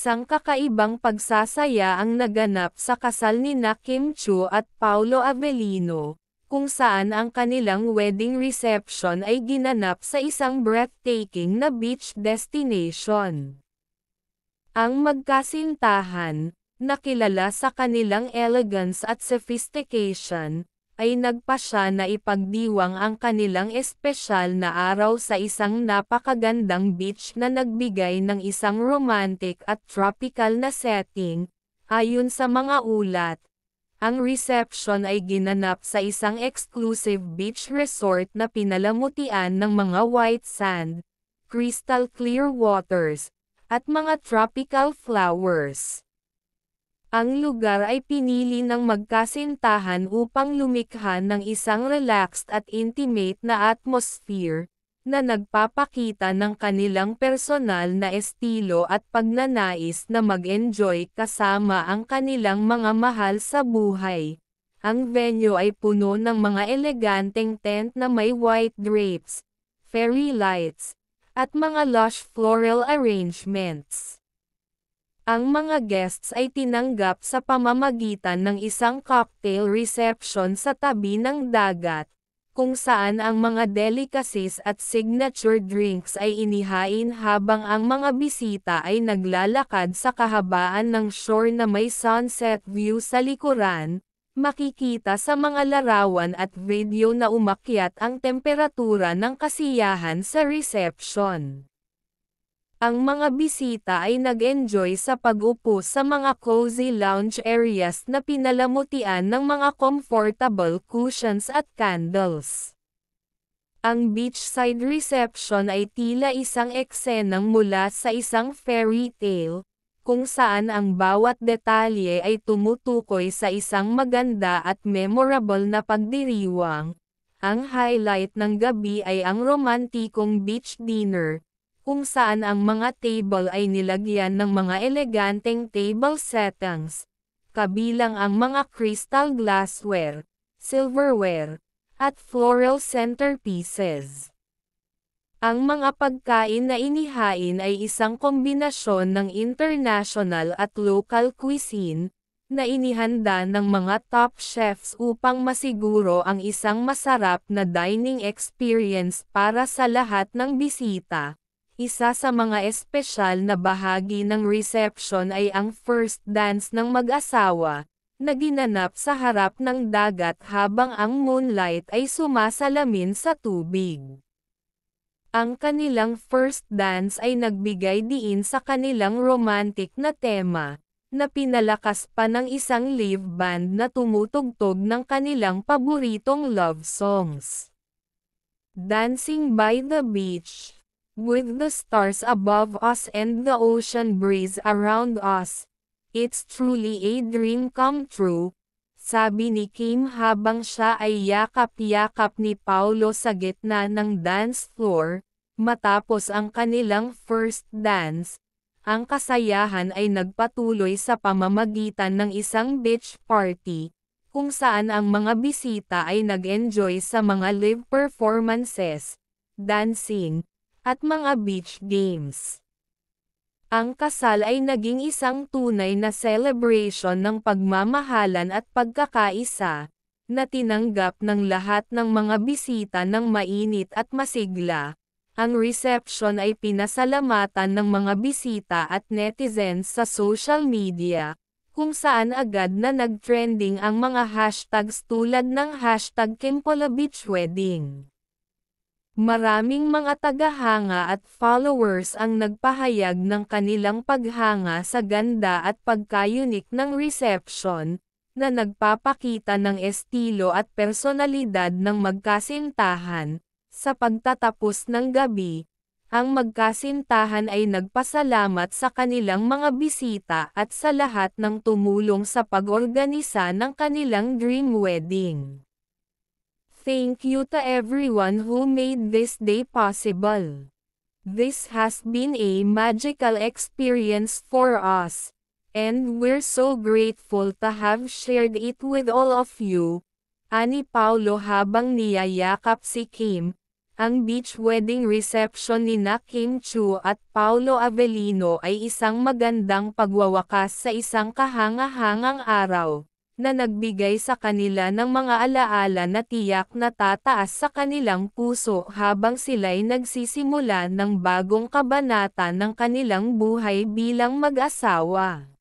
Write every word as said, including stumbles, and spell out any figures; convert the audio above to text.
Isang kakaibang pagsasaya ang naganap sa kasal nina Kim Chiu at Paolo Avellino, kung saan ang kanilang wedding reception ay ginanap sa isang breathtaking na beach destination. Ang magkasintahan, na kilala sa kanilang elegance at sophistication, ay nagpasya na ipagdiwang ang kanilang espesyal na araw sa isang napakagandang beach na nagbigay ng isang romantic at tropical na setting. Ayon sa mga ulat, ang reception ay ginanap sa isang exclusive beach resort na pinalamutian ng mga white sand, crystal clear waters, at mga tropical flowers. Ang lugar ay pinili ng magkasintahan upang lumikha ng isang relaxed at intimate na atmosphere, na nagpapakita ng kanilang personal na estilo at pagnanais na mag-enjoy kasama ang kanilang mga mahal sa buhay. Ang venue ay puno ng mga eleganteng tent na may white drapes, fairy lights, at mga lush floral arrangements. Ang mga guests ay tinanggap sa pamamagitan ng isang cocktail reception sa tabi ng dagat, kung saan ang mga delicacies at signature drinks ay inihain habang ang mga bisita ay naglalakad sa kahabaan ng shore na may sunset view sa likuran. Makikita sa mga larawan at video na umakyat ang temperatura ng kasiyahan sa reception. Ang mga bisita ay nag-enjoy sa pag-upo sa mga cozy lounge areas na pinalamutian ng mga comfortable cushions at candles. Ang beachside reception ay tila isang eksenang mula sa isang fairy tale, kung saan ang bawat detalye ay tumutukoy sa isang maganda at memorable na pagdiriwang. Ang highlight ng gabi ay ang romantikong beach dinner, kung saan ang mga table ay nilagyan ng mga eleganteng table settings, kabilang ang mga crystal glassware, silverware, at floral centerpieces. Ang mga pagkain na inihain ay isang kombinasyon ng international at local cuisine, na inihanda ng mga top chefs upang masiguro ang isang masarap na dining experience para sa lahat ng bisita. Isa sa mga espesyal na bahagi ng reception ay ang first dance ng mag-asawa, na ginanap sa harap ng dagat habang ang moonlight ay sumasalamin sa tubig. Ang kanilang first dance ay nagbigay diin sa kanilang romantic na tema, na pinalakas pa ng isang live band na tumutugtog ng kanilang paboritong love songs. Dancing by the beach, with the stars above us and the ocean breeze around us, it's truly a dream come true, sabi ni Kim habang siya ay yakap-yakap ni Paolo sa gitna ng dance floor. Matapos ang kanilang first dance, ang kasayahan ay nagpatuloy sa pamamagitan ng isang beach party, kung saan ang mga bisita ay nag-enjoy sa mga live performances, dancing, at mga beach games. Ang kasal ay naging isang tunay na celebration ng pagmamahalan at pagkakaisa, na tinanggap ng lahat ng mga bisita ng mainit at masigla. Ang reception ay pinasalamatan ng mga bisita at netizens sa social media, kung saan agad na nag-trending ang mga hashtags tulad ng hashtag KimPolaBeachWedding. Maraming mga tagahanga at followers ang nagpahayag ng kanilang paghanga sa ganda at pagkayunik ng reception, na nagpapakita ng estilo at personalidad ng magkasintahan. Sa pagtatapos ng gabi, ang magkasintahan ay nagpasalamat sa kanilang mga bisita at sa lahat ng tumulong sa pag-organisa ng kanilang dream wedding. Thank you to everyone who made this day possible. This has been a magical experience for us, and we're so grateful to have shared it with all of you, ani Paolo habang niyayakap si Kim. Ang beach wedding reception nina Kim Chiu at Paolo Avellino ay isang magandang pagwawakas sa isang kahanga-hangang araw, na nagbigay sa kanila ng mga alaala na tiyak na tataas sa kanilang puso habang sila'y nagsisimula ng bagong kabanata ng kanilang buhay bilang mag-asawa.